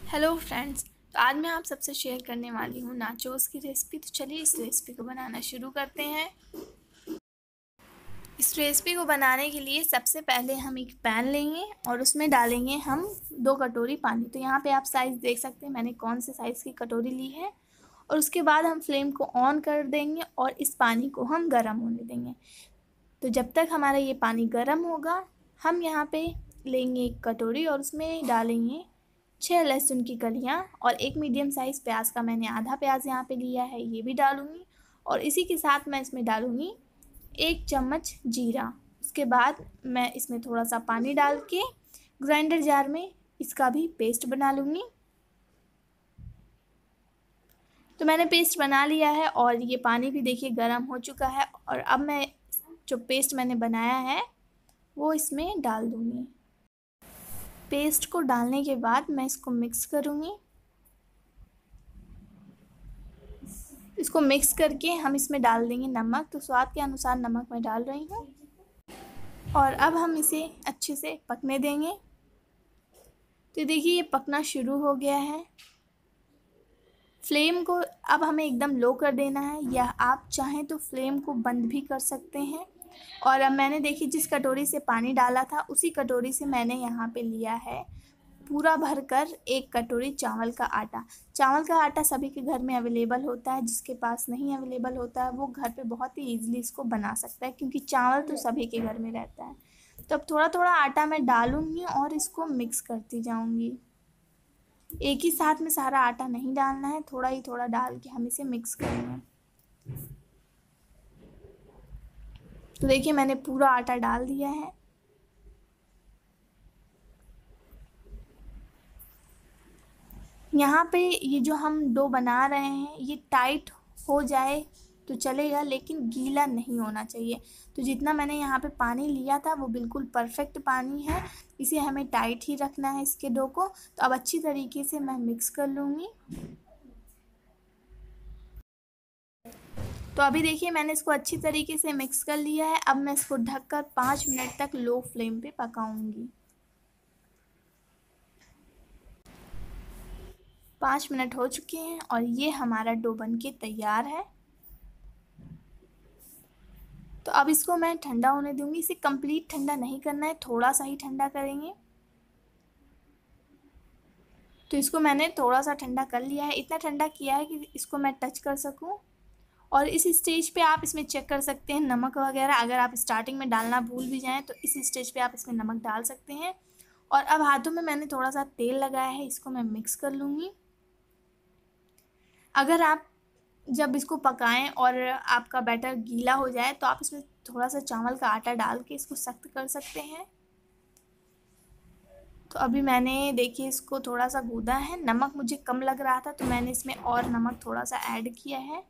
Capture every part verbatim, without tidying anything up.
Hello friends. तो आज मैं आप सबसे शेयर करने वाली हूँ नाचोस की रेसिपी। तो चलिए इस रेसिपी को बनाना शुरू करते हैं। इस रेसिपी को बनाने के लिए सबसे पहले हम एक पैन लेंगे और उसमें डालेंगे हम दो कटोरी पानी। तो यहाँ पे आप साइज़ देख सकते हैं मैंने कौन से साइज़ की कटोरी ली है। और उसके बाद हम फ्लेम को ऑन कर देंगे और इस पानी को हम गर्म होने देंगे। तो जब तक हमारा ये पानी गर्म होगा हम यहाँ पे लेंगे एक कटोरी और उसमें डालेंगे छः लहसुन की कलियाँ और एक मीडियम साइज़ प्याज का मैंने आधा प्याज यहाँ पे लिया है, ये भी डालूँगी। और इसी के साथ मैं इसमें डालूँगी एक चम्मच जीरा। उसके बाद मैं इसमें थोड़ा सा पानी डाल के ग्राइंडर जार में इसका भी पेस्ट बना लूँगी। तो मैंने पेस्ट बना लिया है और ये पानी भी देखिए गर्म हो चुका है। और अब मैं जो पेस्ट मैंने बनाया है वो इसमें डाल दूँगी। पेस्ट को डालने के बाद मैं इसको मिक्स करूँगी। इसको मिक्स करके हम इसमें डाल देंगे नमक। तो स्वाद के अनुसार नमक मैं डाल रही हूँ और अब हम इसे अच्छे से पकने देंगे। तो देखिए ये पकना शुरू हो गया है। फ्लेम को अब हमें एकदम लो कर देना है, या आप चाहें तो फ्लेम को बंद भी कर सकते हैं। और अब मैंने देखिए जिस कटोरी से पानी डाला था उसी कटोरी से मैंने यहाँ पे लिया है पूरा भरकर एक कटोरी चावल का आटा। चावल का आटा सभी के घर में अवेलेबल होता है, जिसके पास नहीं अवेलेबल होता है वो घर पे बहुत ही ईजिली इसको बना सकता है, क्योंकि चावल तो सभी के घर में रहता है। तो अब थोड़ा थोड़ा आटा मैं डालूँगी और इसको मिक्स करती जाऊँगी। एक ही साथ में सारा आटा नहीं डालना है, थोड़ा ही थोड़ा डाल के हम इसे मिक्स करेंगे। तो देखिए मैंने पूरा आटा डाल दिया है। यहाँ पे ये जो हम डो बना रहे हैं ये टाइट हो जाए तो चलेगा, लेकिन गीला नहीं होना चाहिए। तो जितना मैंने यहाँ पे पानी लिया था वो बिल्कुल परफेक्ट पानी है, इसे हमें टाइट ही रखना है इसके डो को। तो अब अच्छी तरीके से मैं मिक्स कर लूँगी। तो अभी देखिए मैंने इसको अच्छी तरीके से मिक्स कर लिया है। अब मैं इसको ढककर पाँच मिनट तक लो फ्लेम पे पकाऊंगी। पाँच मिनट हो चुके हैं और ये हमारा डो बन के तैयार है। तो अब इसको मैं ठंडा होने दूंगी। इसे कंप्लीट ठंडा नहीं करना है, थोड़ा सा ही ठंडा करेंगे। तो इसको मैंने थोड़ा सा ठंडा कर लिया है, इतना ठंडा किया है कि इसको मैं टच कर सकूं। और इस स्टेज पे आप इसमें चेक कर सकते हैं नमक वगैरह, अगर आप स्टार्टिंग में डालना भूल भी जाएं तो इस स्टेज पे आप इसमें नमक डाल सकते हैं। और अब हाथों में मैंने थोड़ा सा तेल लगाया है, इसको मैं मिक्स कर लूँगी। अगर आप जब इसको पकाएं और आपका बैटर गीला हो जाए तो आप इसमें थोड़ा सा चावल का आटा डाल के इसको सख्त कर सकते हैं। तो अभी मैंने देखिए इसको थोड़ा सा गूदा है, नमक मुझे कम लग रहा था तो मैंने इसमें और नमक थोड़ा सा ऐड किया है।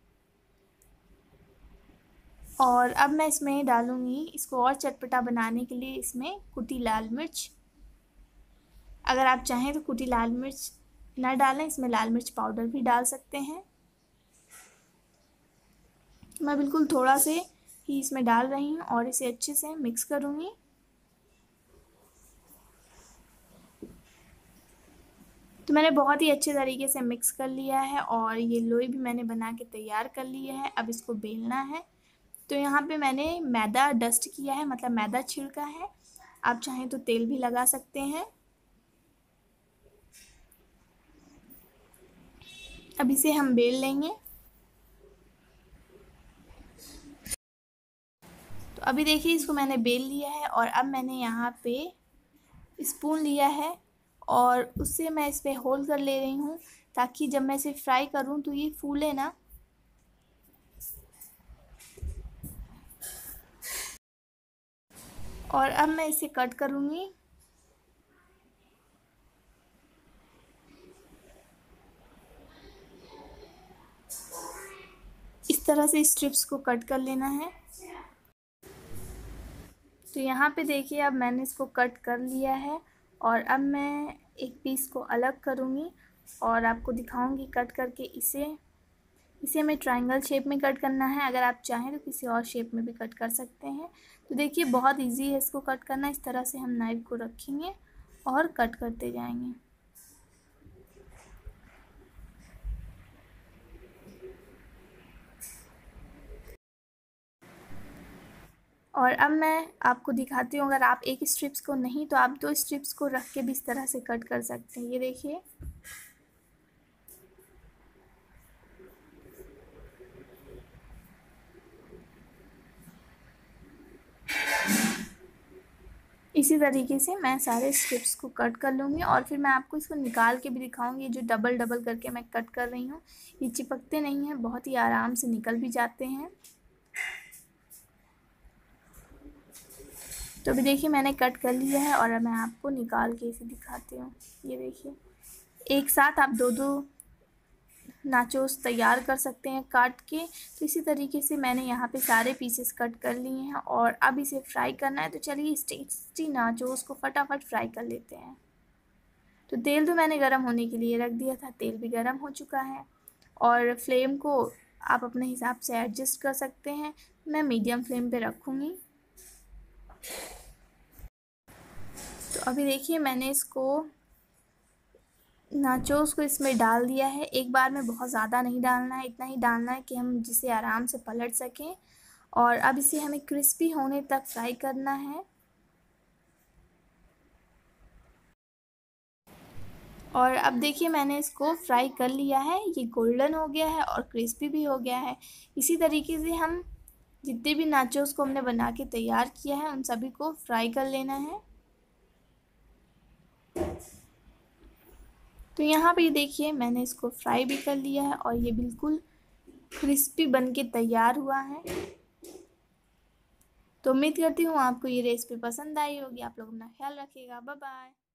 और अब मैं इसमें डालूँगी, इसको और चटपटा बनाने के लिए इसमें कुटी लाल मिर्च। अगर आप चाहें तो कुटी लाल मिर्च ना डालें, इसमें लाल मिर्च पाउडर भी डाल सकते हैं। मैं बिल्कुल थोड़ा से ही इसमें डाल रही हूँ और इसे अच्छे से मिक्स करूँगी। तो मैंने बहुत ही अच्छे तरीके से मिक्स कर लिया है और ये लोई भी मैंने बना के तैयार कर लिया है। अब इसको बेलना है। तो यहाँ पे मैंने मैदा डस्ट किया है, मतलब मैदा छिड़का है। आप चाहें तो तेल भी लगा सकते हैं। अब इसे हम बेल लेंगे। तो अभी देखिए इसको मैंने बेल लिया है और अब मैंने यहाँ पे स्पून लिया है और उससे मैं इस पर होल कर ले रही हूँ, ताकि जब मैं इसे फ्राई करूँ तो ये फूले ना। और अब मैं इसे कट करूँगी। इस तरह से स्ट्रिप्स को कट कर लेना है। तो यहाँ पे देखिए अब मैंने इसको कट कर लिया है और अब मैं एक पीस को अलग करूँगी और आपको दिखाऊंगी कट करके। इसे इसे हमें ट्रायंगल शेप में कट करना है, अगर आप चाहें तो किसी और शेप में भी कट कर सकते हैं। तो देखिए बहुत इजी है इसको कट करना। इस तरह से हम नाइफ को रखेंगे और कट करते जाएंगे। और अब मैं आपको दिखाती हूँ, अगर आप एक स्ट्रिप्स को नहीं तो आप दो स्ट्रिप्स को रख के भी इस तरह से कट कर सकते हैं। ये देखिए, इसी तरीके से मैं सारे स्ट्रिप्स को कट कर लूँगी और फिर मैं आपको इसको निकाल के भी दिखाऊंगी। जो डबल डबल करके मैं कट कर रही हूँ, ये चिपकते नहीं हैं, बहुत ही आराम से निकल भी जाते हैं। तो अभी देखिए मैंने कट कर लिया है और अब मैं आपको निकाल के इसे दिखाती हूँ। ये देखिए, एक साथ आप दो दो नाचोस तैयार कर सकते हैं काट के। तो इसी तरीके से मैंने यहाँ पे सारे पीसेस कट कर लिए हैं और अब इसे फ्राई करना है। तो चलिए इस टेस्टी नाचोस को फटाफट फ्राई कर लेते हैं। तो तेल तो मैंने गरम होने के लिए रख दिया था, तेल भी गरम हो चुका है और फ्लेम को आप अपने हिसाब से एडजस्ट कर सकते हैं। मैं मीडियम फ्लेम पे रखूँगी। तो अभी देखिए मैंने इसको नाचोस को इसमें डाल दिया है। एक बार में बहुत ज़्यादा नहीं डालना है, इतना ही डालना है कि हम जिसे आराम से पलट सकें। और अब इसे हमें क्रिस्पी होने तक फ्राई करना है। और अब देखिए मैंने इसको फ्राई कर लिया है, ये गोल्डन हो गया है और क्रिस्पी भी हो गया है। इसी तरीके से हम जितने भी नाचोस को हमने बना के तैयार किया है उन सभी को फ्राई कर लेना है। तो यहाँ पे देखिए मैंने इसको फ्राई भी कर लिया है और ये बिल्कुल क्रिस्पी बन के तैयार हुआ है। तो उम्मीद करती हूँ आपको ये रेसिपी पसंद आई होगी। आप लोग अपना ख्याल रखिएगा। Bye bye.